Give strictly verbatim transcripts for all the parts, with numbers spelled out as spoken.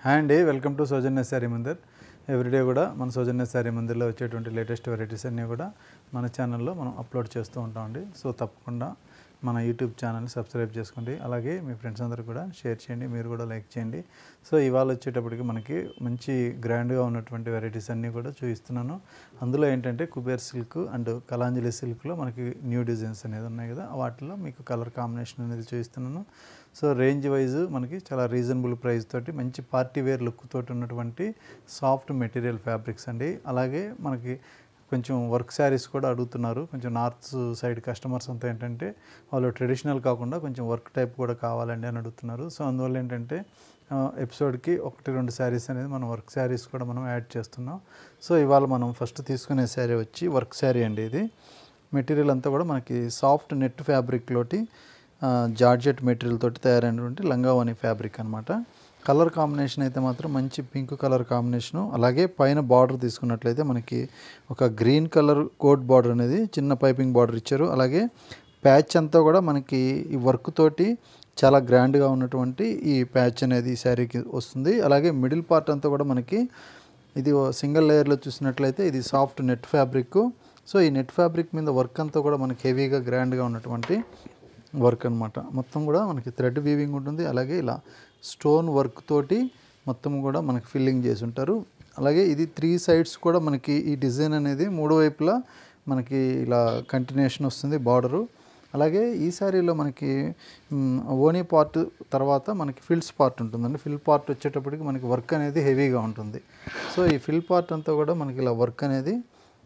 Hi అండి, welcome to Soujanya sari Mandir. Everyday కూడా మన సౌజన్య శారీ మందిర్లో వచ్చేటువంటి లేటెస్ట్ వెరైటీస్ అన్నీ కూడా మన ఛానల్లో మనం అప్లోడ్ చేస్తూ ఉంటామండి. సో తప్పకుండా మన యూట్యూబ్ ఛానల్ని సబ్స్క్రైబ్ చేసుకోండి. అలాగే మీ ఫ్రెండ్స్ అందరూ కూడా షేర్ చేయండి, మీరు కూడా లైక్ చేయండి. సో ఇవాళ వచ్చేటప్పటికి మనకి మంచి గ్రాండ్గా ఉన్నటువంటి వెరైటీస్ అన్నీ కూడా చూపిస్తున్నాను. అందులో ఏంటంటే కుబేర్ సిల్క్ అండ్ కలాంజలి సిల్క్లో మనకి న్యూ డిజైన్స్ అనేది ఉన్నాయి కదా, వాటిలో మీకు కలర్ కాంబినేషన్ అనేది చూపిస్తున్నాను. సో రేంజ్ వైజ్ మనకి చాలా రీజనబుల్ ప్రైస్ తోటి మంచి పార్టీ వేర్ లుక్ తోటి ఉన్నటువంటి సాఫ్ట్ మెటీరియల్ ఫ్యాబ్రిక్స్ అండి. అలాగే మనకి కొంచెం వర్క్ శారీస్ కూడా అడుగుతున్నారు. కొంచెం నార్త్ సైడ్ కస్టమర్స్ అంతా ఏంటంటే వాళ్ళు ట్రెడిషనల్ కాకుండా కొంచెం వర్క్ టైప్ కూడా కావాలండి అని అడుగుతున్నారు. సో అందువల్ల ఏంటంటే ఎపిసోడ్కి ఒకటి రెండు శారీస్ అనేది మనం వర్క్ శారీస్ కూడా మనం యాడ్ చేస్తున్నాం. సో ఇవాళ మనం ఫస్ట్ తీసుకునే శారీ వచ్చి వర్క్ శారీ అండి. ఇది మెటీరియల్ అంతా కూడా మనకి సాఫ్ట్ నెట్ ఫ్యాబ్రిక్ లోటి జార్జెట్ మెటీరియల్ తోటి తయారైనటువంటి లంగావాణి ఫ్యాబ్రిక్ అనమాట. కలర్ కాంబినేషన్ అయితే మాత్రం మంచి పింక్ కలర్ కాంబినేషను. అలాగే పైన బార్డర్ తీసుకున్నట్లయితే మనకి ఒక గ్రీన్ కలర్ కోట్ బార్డర్ అనేది చిన్న పైపింగ్ బార్డర్ ఇచ్చారు. అలాగే ప్యాచ్ అంతా కూడా మనకి ఈ వర్క్ తోటి చాలా గ్రాండ్గా ఉన్నటువంటి ఈ ప్యాచ్ అనేది ఈ శారీకి వస్తుంది. అలాగే మిడిల్ పార్ట్ అంతా కూడా మనకి ఇది సింగిల్ లేయర్లో చూసినట్లయితే ఇది సాఫ్ట్ నెట్ ఫ్యాబ్రిక్. సో ఈ నెట్ ఫ్యాబ్రిక్ మీద వర్క్ అంతా కూడా మనకి హెవీగా గ్రాండ్గా ఉన్నటువంటి వర్క్ అనమాట. మొత్తం కూడా మనకి థ్రెడ్ వీవింగ్ ఉంటుంది. అలాగే ఇలా స్టోన్ వర్క్ తోటి మొత్తం కూడా మనకి ఫిల్లింగ్ చేసి ఉంటారు. అలాగే ఇది త్రీ సైడ్స్ కూడా మనకి ఈ డిజైన్ అనేది మూడు వైపులా మనకి ఇలా కంటిన్యూషన్ వస్తుంది బార్డరు. అలాగే ఈ శారీలో మనకి ఓనీ పార్ట్ తర్వాత మనకి ఫిల్స్ పార్ట్ ఉంటుందండి. ఫిల్ పార్ట్ వచ్చేటప్పటికి మనకి వర్క్ అనేది హెవీగా ఉంటుంది. సో ఈ ఫిల్ పార్ట్ అంతా కూడా మనకి ఇలా వర్క్ అనేది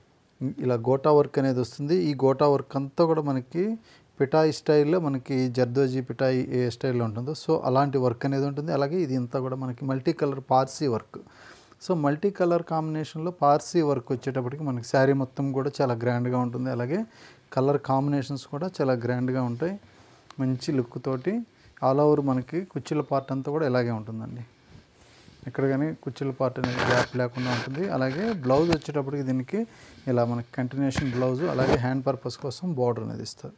ఇలా గోటా వర్క్ అనేది వస్తుంది. ఈ గోటా వర్క్ అంతా కూడా మనకి పిటాయి స్టైల్లో మనకి జర్దోజీ పిటాయి ఏ స్టైల్లో ఉంటుందో సో అలాంటి వర్క్ అనేది ఉంటుంది. అలాగే ఇది ఇంతా కూడా మనకి multi colour Parsi work. So multi colour కాంబినేషన్లో పార్సీ వర్క్ వచ్చేటప్పటికి మనకి శారీ మొత్తం కూడా చాలా గ్రాండ్గా ఉంటుంది. అలాగే కలర్ కాంబినేషన్స్ కూడా చాలా గ్రాండ్గా ఉంటాయి. మంచి లుక్ తోటి ఆల్ ఓవర్ మనకి కుర్చీల పార్ట్ అంతా కూడా ఇలాగే ఉంటుందండి. ఇక్కడ కానీ కుర్చీల పార్ట్ అనేది గ్యాప్ లేకుండా ఉంటుంది. అలాగే బ్లౌజ్ వచ్చేటప్పటికి దీనికి ఇలా మనకి కంటిన్యూషన్ బ్లౌజు, అలాగే హ్యాండ్ పర్పస్ కోసం బార్డర్ అనేది ఇస్తారు.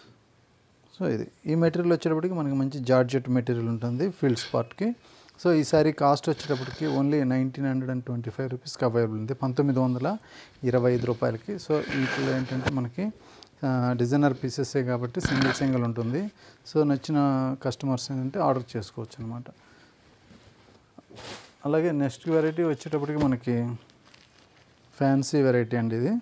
సో ఇది ఈ మెటీరియల్ వచ్చేటప్పటికి మనకి మంచి జార్జెట్ మెటీరియల్ ఉంటుంది ఫీల్డ్స్ పార్ట్కి. సో ఈ సారీ కాస్ట్ వచ్చేటప్పటికి only nineteen hundred and twenty five రూపీస్కి అవైలబుల్ ఉంది, పంతొమ్మిది వందల ఇరవై ఐదు రూపాయలకి. సో వీటిలో ఏంటంటే మనకి డిజైనర్ పీసెసే కాబట్టి సింగిల్ సింగిల్ ఉంటుంది. సో నచ్చిన కస్టమర్స్ ఏంటంటే ఆర్డర్ చేసుకోవచ్చు అనమాట. అలాగే నెక్స్ట్ వెరైటీ వచ్చేటప్పటికి మనకి ఫ్యాన్సీ వెరైటీ అండి. ఇది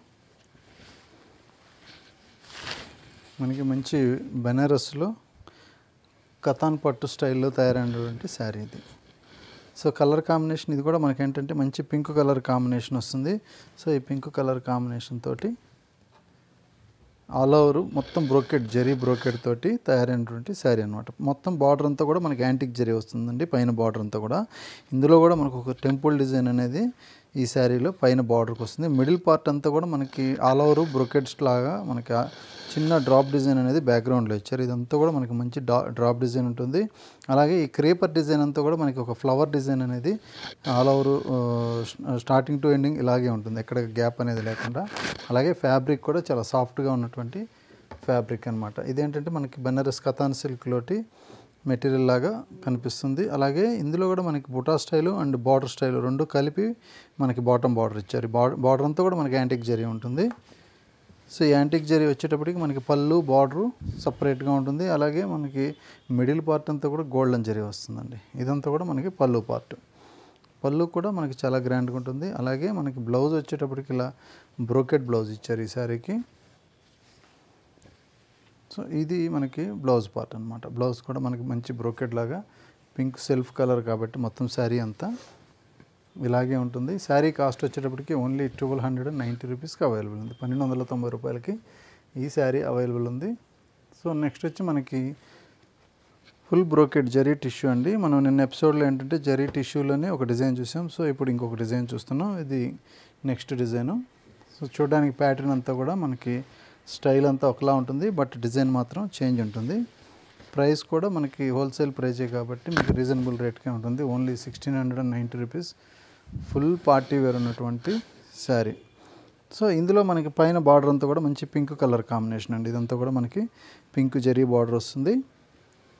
మనకి మంచి బెనారస్లో కతాన్ పట్టు స్టైల్లో తయారైనటువంటి శారీ ఇది. సో కలర్ కాంబినేషన్ ఇది కూడా మనకి ఏంటంటే మంచి పింక్ కలర్ కాంబినేషన్ వస్తుంది. సో ఈ పింక్ కలర్ కాంబినేషన్ తోటి ఆల్ ఓవర్ మొత్తం బ్రోకెట్ జరీ బ్రోకెట్ తోటి తయారైనటువంటి శారీ అనమాట. మొత్తం బార్డర్ అంతా కూడా మనకి యాంటిక్ జరీ వస్తుందండి పైన బార్డర్ అంతా కూడా. ఇందులో కూడా మనకు ఒక టెంపుల్ డిజైన్ అనేది ఈ శారీలో పైన బార్డర్కి వస్తుంది. మిడిల్ పార్ట్ అంతా కూడా మనకి ఆల్ ఓవర్ బ్రోకెట్స్ లాగా మనకి చిన్న డ్రాప్ డిజైన్ అనేది బ్యాక్గ్రౌండ్లో ఇచ్చారు. ఇదంతా కూడా మనకి మంచి డా డ్రాప్ డిజైన్ ఉంటుంది. అలాగే ఈ క్రేపర్ డిజైన్ అంతా కూడా మనకి ఒక ఫ్లవర్ డిజైన్ అనేది all over starting to ending ఇలాగే ఉంటుంది, ఎక్కడ గ్యాప్ అనేది లేకుండా. అలాగే ఫ్యాబ్రిక్ కూడా చాలా సాఫ్ట్గా ఉన్నటువంటి ఫ్యాబ్రిక్ అనమాట. ఇదేంటంటే మనకి బెనారస్ కతాన్ సిల్క్లోటి మెటీరియల్ లాగా కనిపిస్తుంది. అలాగే ఇందులో కూడా మనకి buta style and border style రెండు కలిపి మనకి బాటమ్ బార్డర్ ఇచ్చారు. బార్డర్ అంతా కూడా మనకి యాంటిక్ జరీ ఉంటుంది. సో ఈ యాంటిక్ జరీ వచ్చేటప్పటికి మనకి పళ్ళు బార్డరు సపరేట్గా ఉంటుంది. అలాగే మనకి మిడిల్ పార్ట్ అంతా కూడా గోల్డెన్ జరీ వస్తుందండి. ఇదంతా కూడా మనకి పళ్ళు పార్ట్. పళ్ళు కూడా మనకి చాలా గ్రాండ్గా ఉంటుంది. అలాగే మనకి బ్లౌజ్ వచ్చేటప్పటికి ఇలా బ్రోకెట్ బ్లౌజ్ ఇచ్చారు ఈ శారీకి. సో ఇది మనకి బ్లౌజ్ పార్ట్ అనమాట. బ్లౌజ్ కూడా మనకి మంచి బ్రోకెట్ లాగా పింక్ సెల్ఫ్ కలర్ కాబట్టి మొత్తం శారీ అంతా ఇలాగే ఉంటుంది. శారీ కాస్ట్ వచ్చేటప్పటికి only twelve hundred and ninety రూపీస్కి అవైలబుల్ ఉంది, పన్నెండు వందల తొంభై రూపాయలకి ఈ శారీ అవైలబుల్ ఉంది. సో నెక్స్ట్ వచ్చి మనకి ఫుల్ బ్రోకెట్ జరీ టిష్యూ అండి. మనం నిన్న ఎపిసోడ్లో ఏంటంటే జరీ టిష్యూలోనే ఒక డిజైన్ చూసాం. సో ఇప్పుడు ఇంకొక డిజైన్ చూస్తున్నాం, ఇది నెక్స్ట్ డిజైను. సో చూడడానికి ప్యాటర్న్ అంతా కూడా మనకి స్టైల్ అంతా ఒకలా ఉంటుంది, బట్ డిజైన్ మాత్రం చేంజ్ ఉంటుంది. ప్రైస్ కూడా మనకి హోల్సేల్ ప్రైజే కాబట్టి మీకు రీజనబుల్ రేట్కే ఉంటుంది. Only sixteen hundred and ninety rupees full party wear ఉన్నటువంటి శారీ. సో ఇందులో మనకి పైన బార్డర్ అంతా కూడా మంచి పింక్ కలర్ కాంబినేషన్ అండి. ఇదంతా కూడా మనకి పింక్ జరీ బార్డర్ వస్తుంది.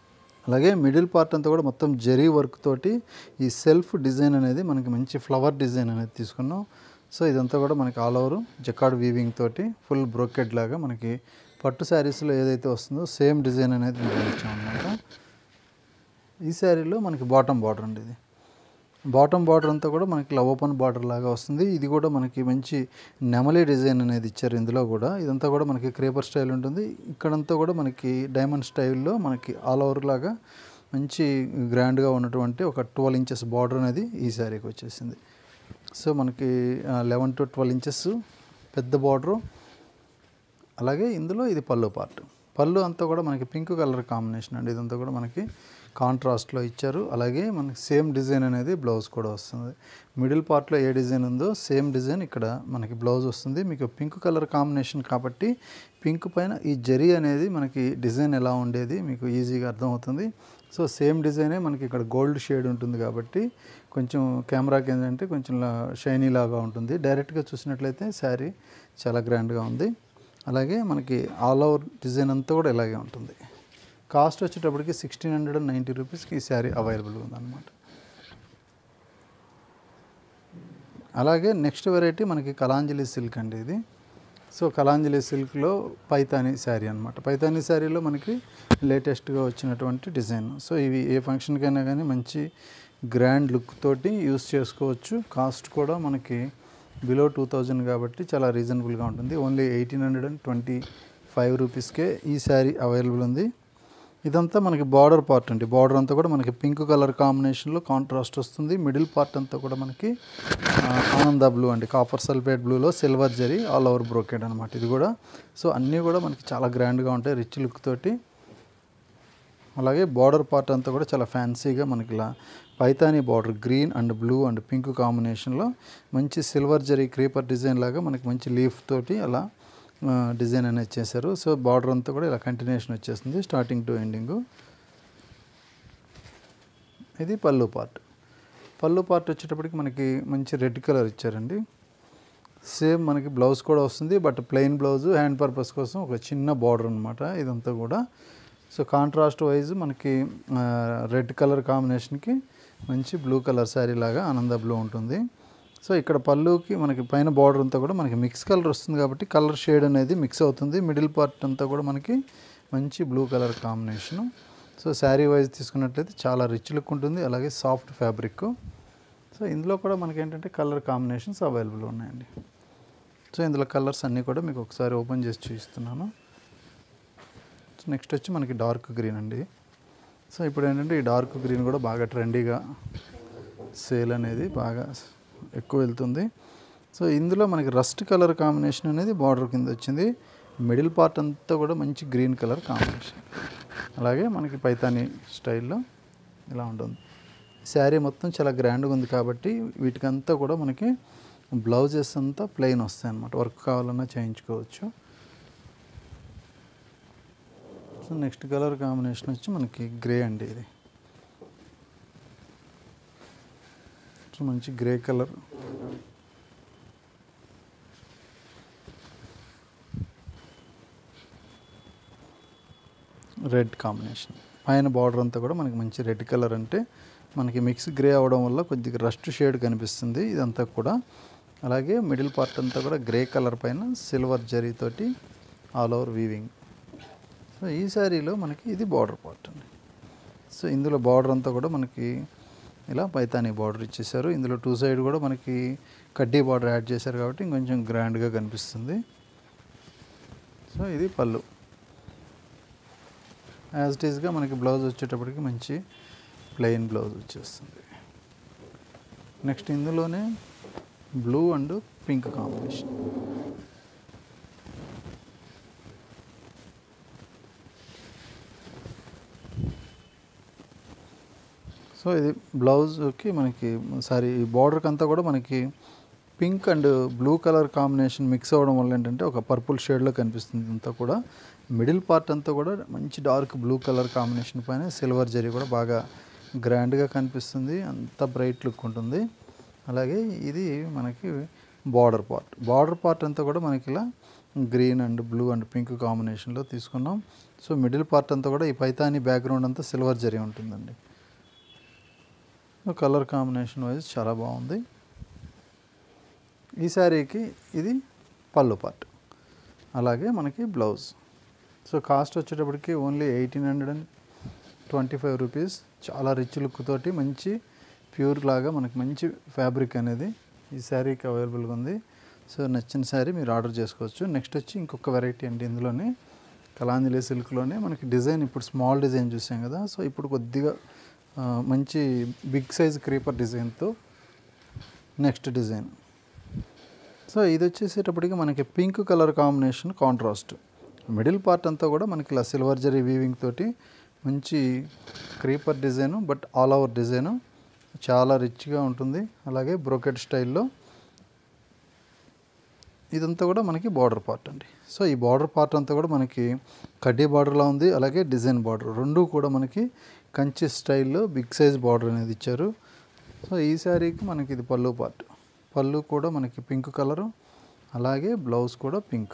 అలాగే మిడిల్ పార్ట్ అంతా కూడా మొత్తం జరీ వర్క్ తోటి ఈ సెల్ఫ్ డిజైన్ అనేది మనకి మంచి ఫ్లవర్ డిజైన్ అనేది తీసుకున్నాం. సో ఇదంతా కూడా మనకి ఆల్ ఓవర్ జకార్డ్ వీవింగ్ తోటి ఫుల్ బ్రోకెడ్ లాగా మనకి పట్టు శారీస్లో ఏదైతే వస్తుందో సేమ్ డిజైన్ అనేది నిర్మించామన్నమాట. ఈ శారీలో మనకి బాటమ్ బార్డర్ అండి. ఇది బాటమ్ బార్డర్ అంతా కూడా మనకి ఇలా ఓపెన్ బార్డర్ లాగా వస్తుంది. ఇది కూడా మనకి మంచి నెమలి డిజైన్ అనేది ఇచ్చారు. ఇందులో కూడా ఇదంతా కూడా మనకి క్రేపర్ స్టైల్ ఉంటుంది. ఇక్కడంతా కూడా మనకి డైమండ్ స్టైల్లో మనకి ఆల్ ఓవర్ లాగా మంచి గ్రాండ్గా ఉన్నటువంటి ఒక ట్వెల్వ్ ఇంచెస్ బార్డర్ అనేది ఈ శారీకి వచ్చేసింది. సో మనకి లెవెన్ టు ట్వెల్వ్ ఇంచెస్ పెద్ద బార్డరు. అలాగే ఇందులో ఇది పళ్ళు పార్ట్. పళ్ళు అంతా కూడా మనకి పింక్ కలర్ కాంబినేషన్ అండి. ఇదంతా కూడా మనకి కాంట్రాస్ట్లో ఇచ్చారు. అలాగే మనకి సేమ్ డిజైన్ అనేది బ్లౌజ్ కూడా వస్తుంది. మిడిల్ పార్ట్లో ఏ డిజైన్ ఉందో సేమ్ డిజైన్ ఇక్కడ మనకి బ్లౌజ్ వస్తుంది. మీకు పింక్ కలర్ కాంబినేషన్ కాబట్టి పింక్ పైన ఈ జరీ అనేది మనకి డిజైన్ ఎలా ఉండేది మీకు ఈజీగా అర్థమవుతుంది. సో సేమ్ డిజైనే మనకి ఇక్కడ గోల్డ్ షేడ్ ఉంటుంది కాబట్టి కొంచెం కెమెరాకి ఏంటంటే కొంచెం షైనీ లాగా ఉంటుంది. డైరెక్ట్గా చూసినట్లయితే శారీ చాలా గ్రాండ్గా ఉంది. అలాగే మనకి ఆల్ ఓవర్ డిజైన్ అంతా కూడా ఇలాగే ఉంటుంది. కాస్ట్ వచ్చేటప్పటికి సిక్స్టీన్ హండ్రెడ్ అండ్ నైంటీ రూపీస్కి ఈ శారీ అవైలబుల్ ఉందన్నమాట. అలాగే నెక్స్ట్ వెరైటీ మనకి కలాంజలి సిల్క్ అండి. ఇది సో కలాంజలి సిల్క్లో పైతానీ శారీ అనమాట. పైతానీ శారీలో మనకి లేటెస్ట్గా వచ్చినటువంటి డిజైన్. సో ఇవి ఏ ఫంక్షన్కైనా కానీ మంచి గ్రాండ్ లుక్ తోటి యూస్ చేసుకోవచ్చు. కాస్ట్ కూడా మనకి బిలో టూ థౌజండ్ కాబట్టి చాలా రీజనబుల్గా ఉంటుంది. Only eighteen hundred and twenty five రూపీస్కే ఈ శారీ అవైలబుల్ ఉంది. ఇదంతా మనకి బార్డర్ పార్ట్ అండి. బార్డర్ అంతా కూడా మనకి పింక్ కలర్ కాంబినేషన్లో కాంట్రాస్ట్ వస్తుంది. మిడిల్ పార్ట్ అంతా కూడా మనకి ఆనంద బ్లూ అండి, కాపర్ సల్ఫేట్ బ్లూలో silver zari all over brocade అనమాట. ఇది కూడా సో అన్నీ కూడా మనకి చాలా గ్రాండ్గా ఉంటాయి రిచ్ లుక్ తోటి. అలాగే బార్డర్ పార్ట్ అంతా కూడా చాలా ఫ్యాన్సీగా మనకి ఇలా Paithani border green and blue and pink కాంబినేషన్లో మంచి సిల్వర్ జరీ క్రీపర్ డిజైన్ లాగా మనకి మంచి లీఫ్ తోటి అలా డిజైన్ అనేది చేశారు. సో బార్డర్ అంతా కూడా ఇలా కంటిన్యూషన్ వచ్చేస్తుంది స్టార్టింగ్ టు ఎండింగ్. ఇది పళ్ళు పార్ట్. పళ్ళు పార్ట్ వచ్చేటప్పటికి మనకి మంచి రెడ్ కలర్ ఇచ్చారండి. సేమ్ మనకి బ్లౌజ్ కూడా వస్తుంది. But plain blouse hand purpose కోసం ఒక చిన్న బార్డర్ అనమాట ఇదంతా కూడా. సో కాంట్రాస్ట్ వైజ్ మనకి రెడ్ కలర్ కాంబినేషన్కి మంచి బ్లూ కలర్ శారీ లాగా ఆనంద బ్లూ ఉంటుంది. సో ఇక్కడ పళ్ళుకి మనకి పైన బార్డర్ అంతా కూడా మనకి మిక్స్ కలర్ వస్తుంది కాబట్టి కలర్ షేడ్ అనేది మిక్స్ అవుతుంది. మిడిల్ పార్ట్ అంతా కూడా మనకి మంచి blue colour combination. So sari wise తీసుకున్నట్లయితే చాలా రిచ్ లుక్ ఉంటుంది. అలాగే సాఫ్ట్ ఫ్యాబ్రిక్. సో ఇందులో కూడా మనకి ఏంటంటే కలర్ కాంబినేషన్స్ అవైలబుల్ ఉన్నాయండి. సో ఇందులో కలర్స్ అన్నీ కూడా మీకు ఒకసారి ఓపెన్ చేసి చూపిస్తున్నాను. సో నెక్స్ట్ వచ్చి మనకి డార్క్ గ్రీన్ అండి. సో ఇప్పుడు ఏంటంటే ఈ డార్క్ గ్రీన్ కూడా బాగా ట్రెండీగా సేల్ అనేది బాగా ఎక్కువ వెళ్తుంది. సో ఇందులో మనకి రస్ట్ కలర్ కాంబినేషన్ అనేది బార్డర్ కింద వచ్చింది. మిడిల్ పార్ట్ అంతా కూడా మంచి గ్రీన్ కలర్ కాంబినేషన్. అలాగే మనకి పైతానీ స్టైల్లో ఇలా ఉంటుంది. శారీ మొత్తం చాలా గ్రాండ్గా ఉంది కాబట్టి వీటికంతా కూడా మనకి బ్లౌజెస్ అంతా ప్లెయిన్ వస్తాయి అన్నమాట. వర్క్ కావాలన్నా చేయించుకోవచ్చు. సో నెక్స్ట్ కలర్ కాంబినేషన్ వచ్చి మనకి గ్రే అండి. ఇది సో మంచి గ్రే కలర్. Red combination. పైన బార్డర్ అంతా కూడా మనకి మంచి రెడ్ కలర్ అంటే మనకి మిక్స్ గ్రే అవ్వడం వల్ల కొద్దిగా రస్ట్ షేడ్ కనిపిస్తుంది ఇదంతా కూడా. అలాగే మిడిల్ పార్ట్ అంతా కూడా గ్రే కలర్ పైన సిల్వర్ జరీతోటి ఆల్ ఓవర్ వీవింగ్. సో ఈ శారీలో మనకి ఇది బార్డర్ పార్ట్ అండి. సో ఇందులో బార్డర్ అంతా కూడా మనకి ఇలా పైతానీ బార్డర్ ఇచ్చేసారు. ఇందులో టూ సైడ్ కూడా మనకి కడ్డీ బార్డర్ యాడ్ చేశారు కాబట్టి ఇంకొంచెం గ్రాండ్గా కనిపిస్తుంది. సో ఇది పళ్ళు. యాజ్ ఇట్ ఈస్గా మనకి బ్లౌజ్ వచ్చేటప్పటికి మంచి ప్లెయిన్ బ్లౌజ్ వచ్చేస్తుంది. నెక్స్ట్ ఇందులోనే blue and pink combination. So ఇది బ్లౌజ్కి మనకి సారీ ఈ బార్డర్కి అంతా కూడా మనకి pink and blue colour combination mix అవ్వడం వల్ల ఏంటంటే ఒక పర్పుల్ షేడ్లో కనిపిస్తుంది. అంతా కూడా మిడిల్ పార్ట్ అంతా కూడా మంచి డార్క్ బ్లూ కలర్ కాంబినేషన్ పైన సిల్వర్ జరీ కూడా బాగా గ్రాండ్గా కనిపిస్తుంది. అంత బ్రైట్ లుక్ ఉంటుంది. అలాగే ఇది మనకి బార్డర్ పార్ట్. బార్డర్ పార్ట్ అంతా కూడా మనకి ఇలా green and blue and pink కాంబినేషన్లో తీసుకున్నాం. సో మిడిల్ పార్ట్ అంతా కూడా ఈ పైతాని బ్యాక్గ్రౌండ్ అంతా సిల్వర్ జరీ ఉంటుందండి. కలర్ కాంబినేషన్ వైజ్ చాలా బాగుంది. ఈ శారీకి ఇది పళ్ళు పార్ట్, అలాగే మనకి బ్లౌజ్. సో కాస్ట్ వచ్చేటప్పటికి only eighteen hundred and twenty five rupees. చాలా రిచ్ లుక్ తోటి మంచి ప్యూర్ లాగా మనకి మంచి ఫ్యాబ్రిక్ అనేది ఈ శారీకి అవైలబుల్గా ఉంది. సో నచ్చిన శారీ మీరు ఆర్డర్ చేసుకోవచ్చు. నెక్స్ట్ వచ్చి ఇంకొక వెరైటీ అండి. ఇందులోనే కలాంజలి సిల్క్లోనే మనకి డిజైన్ ఇప్పుడు స్మాల్ డిజైన్ చూసాం కదా. సో ఇప్పుడు కొద్దిగా మంచి బిగ్ సైజ్ క్రీపర్ డిజైన్తో నెక్స్ట్ డిజైన్. సో ఇది వచ్చేసేటప్పటికి మనకి pink colour combination contrast. Middle part అంతా కూడా మనకి ఇలా సిల్వర్ జరీ వీవింగ్ తోటి మంచి creeper design, but all over design చాలా రిచ్గా ఉంటుంది. అలాగే బ్రోకెట్ స్టైల్లో ఇదంతా కూడా మనకి బార్డర్ పార్ట్ అండి. సో ఈ బార్డర్ పార్ట్ అంతా కూడా మనకి కడ్డీ బార్డర్లా ఉంది, అలాగే డిజైన్ బార్డర్ రెండు కూడా మనకి కంచి స్టైల్లో బిగ్ సైజ్ బార్డర్ అనేది ఇచ్చారు. సో ఈ శారీకి మనకి ఇది పళ్ళు పార్ట్. పళ్ళు కూడా మనకి పింక్ కలరు, అలాగే బ్లౌజ్ కూడా పింక్.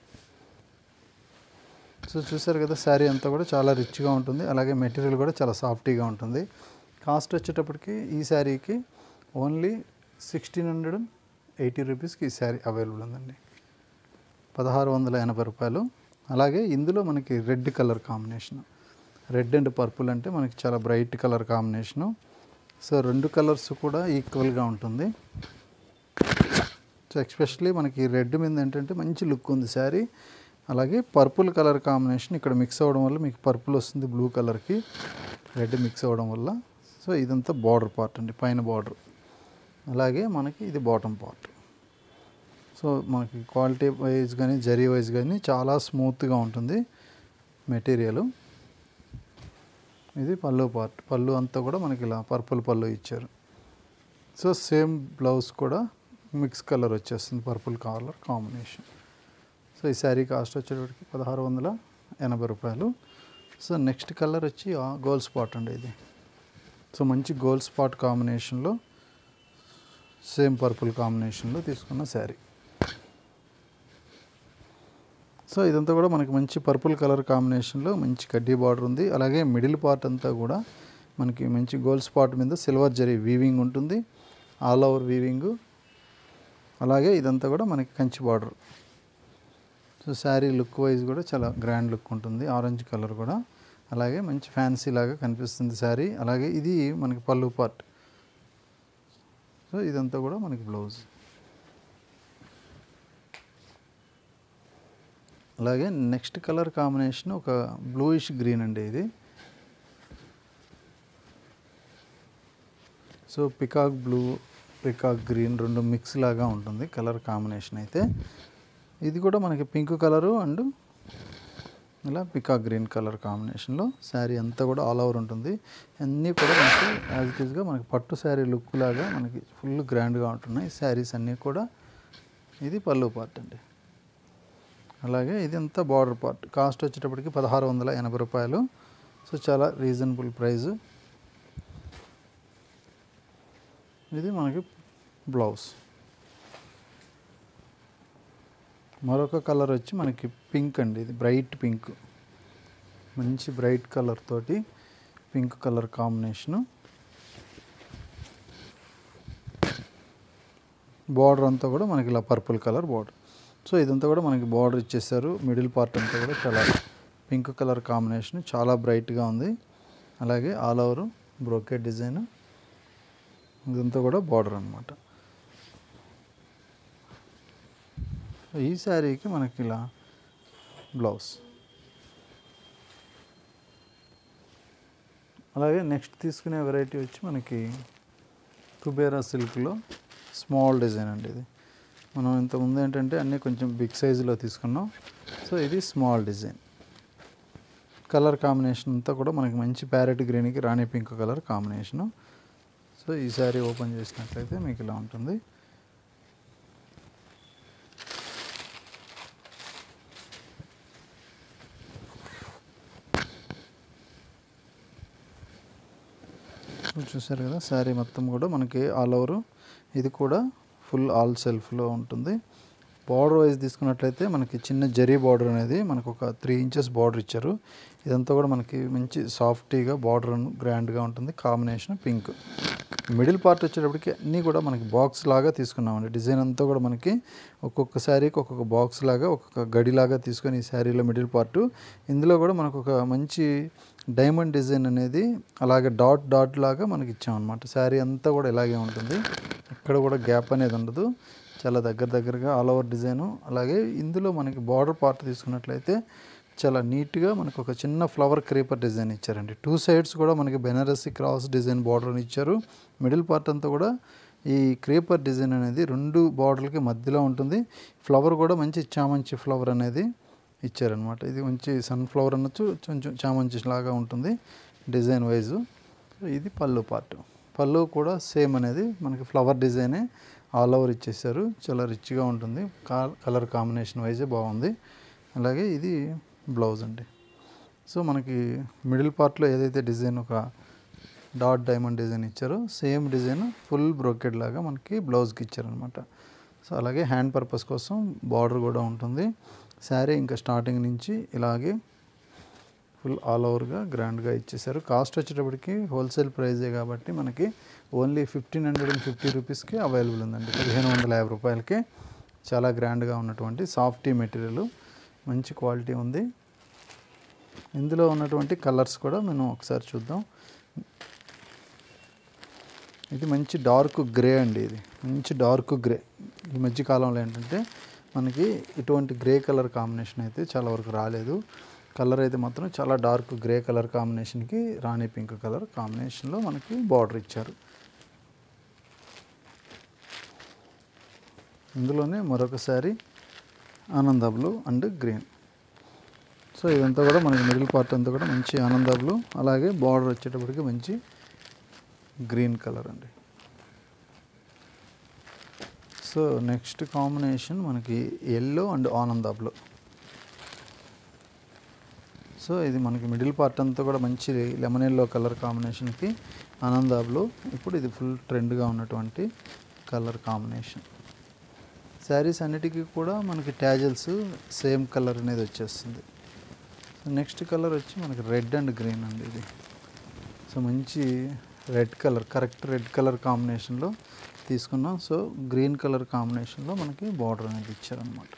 సో చూసారు కదా, శారీ అంతా కూడా చాలా రిచ్గా ఉంటుంది, అలాగే మెటీరియల్ కూడా చాలా సాఫ్టీగా ఉంటుంది. కాస్ట్ వచ్చేటప్పటికి ఈ శారీకి only sixteen hundred and eighty రూపీస్కి ఈ శారీ అవైలబుల్ ఉందండి. పదహారు వందల ఎనభై రూపాయలు. అలాగే ఇందులో మనకి red colour combination, red and purple అంటే మనకి చాలా బ్రైట్ కలర్ కాంబినేషను. సో రెండు కలర్స్ కూడా ఈక్వల్గా ఉంటుంది. సో ఎక్స్పెషల్లీ మనకి రెడ్ మీద ఏంటంటే మంచి లుక్ ఉంది శారీ. అలాగే పర్పుల్ కలర్ కాంబినేషన్ ఇక్కడ మిక్స్ అవ్వడం వల్ల మీకు పర్పుల్ వస్తుంది, బ్లూ కలర్కి రెడ్ మిక్స్ అవ్వడం వల్ల. సో ఇదంతా బార్డర్ పార్ట్ అండి, పైన బార్డర్. అలాగే మనకి ఇది బాటమ్ పార్ట్. సో మనకి క్వాలిటీ వైజ్ కానీ జరీ వైజ్ కానీ చాలా స్మూత్గా ఉంటుంది మెటీరియల్. ఇది పళ్ళు పార్ట్. పళ్ళు అంతా కూడా మనకి ఇలా పర్పుల్ పళ్ళు ఇచ్చారు. సో సేమ్ బ్లౌజ్ కూడా మిక్స్ కలర్ వచ్చేస్తుంది, పర్పుల్ కలర్ కాంబినేషన్. సో ఈ శారీ కాస్ట్ వచ్చేటప్పటికి పదహారు వందల ఎనభై రూపాయలు. సో నెక్స్ట్ కలర్ వచ్చి గోల్డ్ స్పాట్ అండి ఇది. సో మంచి గోల్డ్ స్పాట్ కాంబినేషన్లో సేమ్ పర్పుల్ కాంబినేషన్లో తీసుకున్న శారీ. సో ఇదంతా కూడా మనకి మంచి పర్పుల్ కలర్ కాంబినేషన్లో మంచి కడ్డీ బార్డర్ ఉంది. అలాగే మిడిల్ పార్ట్ అంతా కూడా మనకి మంచి గోల్డ్ స్పాట్ మీద సిల్వర్ జరీ వీవింగ్ ఉంటుంది, ఆల్ ఓవర్ వీవింగ్. అలాగే ఇదంతా కూడా మనకి Kanchi border. So sari look wise కూడా చాలా గ్రాండ్ లుక్ ఉంటుంది, ఆరెంజ్ కలర్ కూడా. అలాగే మంచి ఫ్యాన్సీ లాగా కనిపిస్తుంది శారీ. అలాగే ఇది మనకి పళ్ళు పార్ట్. సో ఇదంతా కూడా మనకి బ్లౌజ్. అలాగే నెక్స్ట్ కలర్ కాంబినేషన్ ఒక బ్లూయిష్ గ్రీన్ అండి ఇది. So peacock blue, peacock green రెండు మిక్స్ లాగా ఉంటుంది కలర్ కాంబినేషన్ అయితే. ఇది కూడా మనకి పింక్ కలరు అండ్ ఇలా పికాక్ గ్రీన్ కలర్ కాంబినేషన్లో శారీ అంతా కూడా ఆల్ ఓవర్ ఉంటుంది. అన్నీ కూడా మనకి యాజ్ ఇట్ ఈస్గా మనకి పట్టు శారీ లుక్ లాగా మనకి ఫుల్ గ్రాండ్గా ఉంటున్నాయి శారీస్ అన్నీ కూడా. ఇది పళ్ళు పార్ట్ అండి. అలాగే ఇది అంతా బార్డర్ పార్ట్. కాస్ట్ వచ్చేటప్పటికి పదహారు వందల ఎనభై రూపాయలు. సో చాలా రీజనబుల్ ప్రైస్. ఇది మనకి బ్లౌజ్. మరొక కలర్ వచ్చి మనకి పింక్ అండి. ఇది బ్రైట్ పింక్, మంచి బ్రైట్ కలర్ తోటి పింక్ కలర్ కాంబినేషను. బార్డర్ అంతా కూడా మనకి ఇలా పర్పుల్ కలర్ బార్డర్. సో ఇదంతా కూడా మనకి బార్డర్ ఇచ్చేసారు. మిడిల్ పార్ట్ అంతా కూడా చాలా పింక్ కలర్ కాంబినేషన్, చాలా బ్రైట్గా ఉంది. అలాగే ఆల్ ఓవర్ బ్రోకెట్ డిజైన్. ఇదంతా కూడా బార్డర్ అనమాట. ఈ శారీకి మనకి ఇలా బ్లౌజ్. అలాగే నెక్స్ట్ తీసుకునే వెరైటీ వచ్చి మనకి కుబేరా సిల్క్లో స్మాల్ డిజైన్ అండి. ఇది మనం ఇంతకుముందు ఏంటంటే అన్నీ కొంచెం బిగ్ సైజులో తీసుకున్నాం. సో ఇది స్మాల్ డిజైన్. కలర్ కాంబినేషన్ అంతా కూడా మనకి మంచి ప్యారెట్ గ్రీన్కి rani pink colour combination. So ఈ శారీ ఓపెన్ చేసినట్లయితే మీకు ఇలా ఉంటుంది. చూసారు కదా, శారీ మొత్తం కూడా మనకి ఆల్ ఓవర్. ఇది కూడా ఫుల్ ఆల్ సెల్ఫ్లో ఉంటుంది. బార్డర్ వైజ్ తీసుకున్నట్లయితే మనకి చిన్న జరీ బార్డర్ అనేది మనకు ఒక త్రీ ఇంచెస్ బార్డర్ ఇచ్చారు. ఇదంతా కూడా మనకి మంచి సాఫ్టీగా బార్డర్ గ్రాండ్గా ఉంటుంది. Combination pink. మిడిల్ పార్ట్ వచ్చేటప్పటికి అన్నీ కూడా మనకి బాక్స్ లాగా తీసుకున్నామండి. డిజైన్ అంతా కూడా మనకి ఒక్కొక్క శారీకి ఒక్కొక్క బాక్స్ లాగా ఒక్కొక్క గడిలాగా తీసుకొని ఈ శారీలో మిడిల్ పార్ట్, ఇందులో కూడా మనకు ఒక మంచి డైమండ్ డిజైన్ అనేది అలాగే డాట్ డాట్ లాగా మనకి ఇచ్చామన్నమాట. శారీ అంతా కూడా ఇలాగే ఉంటుంది. ఇక్కడ కూడా గ్యాప్ అనేది ఉండదు. చాలా దగ్గర దగ్గరగా ఆల్ ఓవర్ డిజైను. అలాగే ఇందులో మనకి బార్డర్ పార్ట్ తీసుకున్నట్లయితే చాలా నీట్గా మనకు ఒక చిన్న ఫ్లవర్ క్రీపర్ డిజైన్ ఇచ్చారండి. టూ సైడ్స్ కూడా మనకి బెనారసి క్రాస్ డిజైన్ బార్డర్ ఇచ్చారు. మిడిల్ పార్ట్ అంతా కూడా ఈ క్రీపర్ డిజైన్ అనేది రెండు బార్డర్లకి మధ్యలో ఉంటుంది. ఫ్లవర్ కూడా మంచి చామంచి ఫ్లవర్ అనేది ఇచ్చారనమాట. ఇది మంచి సన్ఫ్లవర్ అనొచ్చు, కొంచెం చామంచి లాగా ఉంటుంది డిజైన్ వైజు. ఇది పళ్ళు పార్ట్. పళ్ళు కూడా సేమ్ అనేది మనకి ఫ్లవర్ డిజైనే ఆల్ ఓవర్ ఇచ్చేసారు. చాలా రిచ్గా ఉంటుంది. కలర్ కాంబినేషన్ వైజే బాగుంది. అలాగే ఇది బ్లౌజ్ అండి. సో మనకి మిడిల్ పార్ట్లో ఏదైతే డిజైన్ ఒక డాట్ డైమండ్ డిజైన్ ఇచ్చారో సేమ్ డిజైన్ ఫుల్ బ్రోకెడ్ లాగా మనకి బ్లౌజ్కి ఇచ్చారనమాట. సో అలాగే హ్యాండ్ పర్పస్ కోసం బార్డర్ కూడా ఉంటుంది. శారీ ఇంకా స్టార్టింగ్ నుంచి ఇలాగే ఫుల్ ఆల్ ఓవర్గా గ్రాండ్గా ఇచ్చేసారు. కాస్ట్ వచ్చేటప్పటికి హోల్సేల్ ప్రైజే కాబట్టి మనకి only fifteen hundred and fifty రూపీస్కి అవైలబుల్ ఉందండి. పదిహేను వందల యాభై రూపాయలకి చాలా గ్రాండ్గా ఉన్నటువంటి సాఫ్టీ మెటీరియల్, మంచి క్వాలిటీ ఉంది. ఇందులో ఉన్నటువంటి కలర్స్ కూడా మనం ఒకసారి చూద్దాం. ఇది మంచి డార్క్ గ్రే అండి. ఇది మంచి డార్క్ గ్రే. ఈ మధ్య కాలంలో ఏంటంటే మనకి ఇటువంటి గ్రే కలర్ కాంబినేషన్ అయితే చాలా వరకు రాలేదు. కలర్ అయితే మాత్రం చాలా డార్క్ గ్రే కలర్ కాంబినేషన్కి రాణి పింక్ కలర్ కాంబినేషన్లో మనకి బార్డర్ ఇచ్చారు. ఇందులోనే మరొకసారి ఆనంద బ్లూ అండ్ గ్రీన్. సో ఇదంతా కూడా మనకి మిడిల్ పార్ట్ అంతా కూడా మంచి ఆనంద బ్లూ, అలాగే బార్డర్ వచ్చేటప్పటికి మంచి గ్రీన్ కలర్ అండి. సో నెక్స్ట్ కాంబినేషన్ మనకి yellow and Ananda blue. So ఇది మనకి మిడిల్ పార్ట్ అంతా కూడా మంచి లెమన్ ఎల్లో కలర్ కాంబినేషన్కి ఆనంద బ్లూ. ఇప్పుడు ఇది ఫుల్ ట్రెండ్గా ఉన్నటువంటి కలర్ కాంబినేషన్. శారీస్ అన్నిటికీ కూడా మనకి ట్యాజల్స్ సేమ్ కలర్ అనేది వచ్చేస్తుంది. సో నెక్స్ట్ కలర్ వచ్చి మనకి రెడ్ అండ్ గ్రీన్ అండి. ఇది సో మంచి red colour, correct red colour కాంబినేషన్లో తీసుకున్నాం. సో గ్రీన్ కలర్ కాంబినేషన్లో మనకి బార్డర్ అనేది ఇచ్చారనమాట.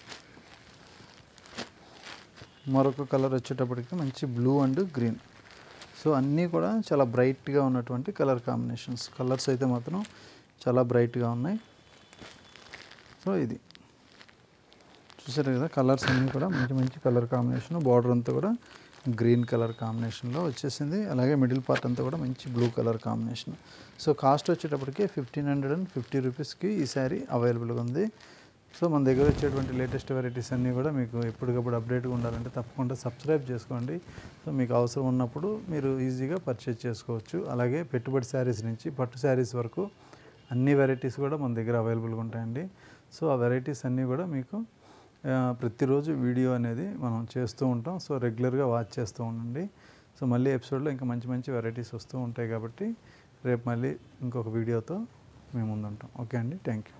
మరొక కలర్ వచ్చేటప్పటికి మంచి బ్లూ అండ్ గ్రీన్. సో అన్నీ కూడా చాలా బ్రైట్గా ఉన్నటువంటి కలర్ కాంబినేషన్స్. కలర్స్ అయితే మాత్రం చాలా బ్రైట్గా ఉన్నాయి. సో ఇది చూసారు కదా, కలర్స్ అన్నీ కూడా మంచి మంచి కలర్ కాంబినేషన్. బార్డర్ అంతా కూడా గ్రీన్ కలర్ కాంబినేషన్లో వచ్చేసింది. అలాగే మిడిల్ పార్ట్ అంతా కూడా మంచి blue colour combination. So cost వచ్చేటప్పటికి ఫిఫ్టీన్ హండ్రెడ్ అండ్ ఫిఫ్టీ రూపీస్కి ఈ శారీ అవైలబుల్గా ఉంది. సో మన దగ్గర వచ్చేటువంటి లేటెస్ట్ వెరైటీస్ అన్నీ కూడా మీకు ఎప్పటికప్పుడు అప్డేట్గా ఉండాలంటే తప్పకుండా సబ్స్క్రైబ్ చేసుకోండి. సో మీకు అవసరం ఉన్నప్పుడు మీరు ఈజీగా పర్చేజ్ చేసుకోవచ్చు. అలాగే పెట్టుబడి శారీస్ నుంచి పట్టు శారీస్ వరకు అన్ని వెరైటీస్ కూడా మన దగ్గర అవైలబుల్గా ఉంటాయండి. సో ఆ వెరైటీస్ అన్నీ కూడా మీకు ప్రతిరోజు వీడియో అనేది మనం చేస్తూ ఉంటాం. సో రెగ్యులర్గా వాచ్ చేస్తూ ఉండండి. సో మళ్ళీ ఎపిసోడ్లో ఇంకా మంచి మంచి వెరైటీస్ వస్తూ ఉంటాయి కాబట్టి రేపు మళ్ళీ ఇంకొక వీడియోతో మేము ముందుంటాం. ఓకే అండి, థ్యాంక్ యూ.